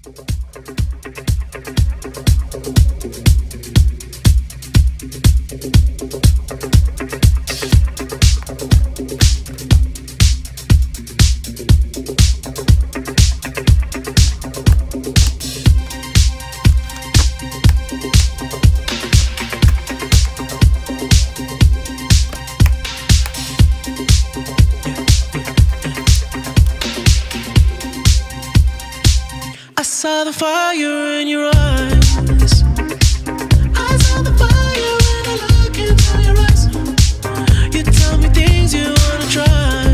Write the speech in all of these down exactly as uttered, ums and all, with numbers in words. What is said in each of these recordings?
I saw the fire in your eyes. I saw the fire when I look into your eyes. You tell me things you wanna try.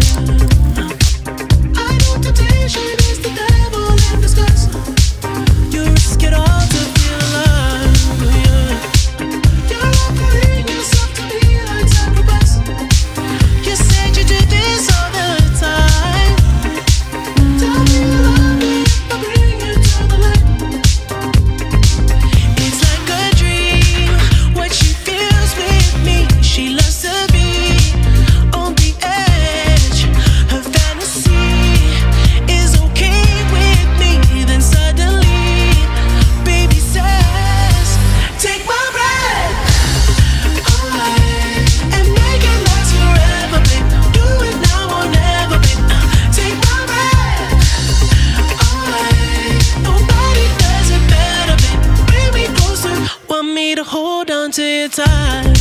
I know temptation is the devil in disguise. You risk it all to feel alive, yeah. You're offering yourself to me like sacrifice. You said you do this all the time. Tell me you love me if I bring you to the light. It's like a dream what she feels with me. She loves to be on the edge. Her fantasy is okay with me. Then suddenly, baby says, take my breath away and make it last forever, babe. Do it now or never, babe. Take my breath away. Nobody does it better, babe. Bring me closer. Want me to hold on to your tight.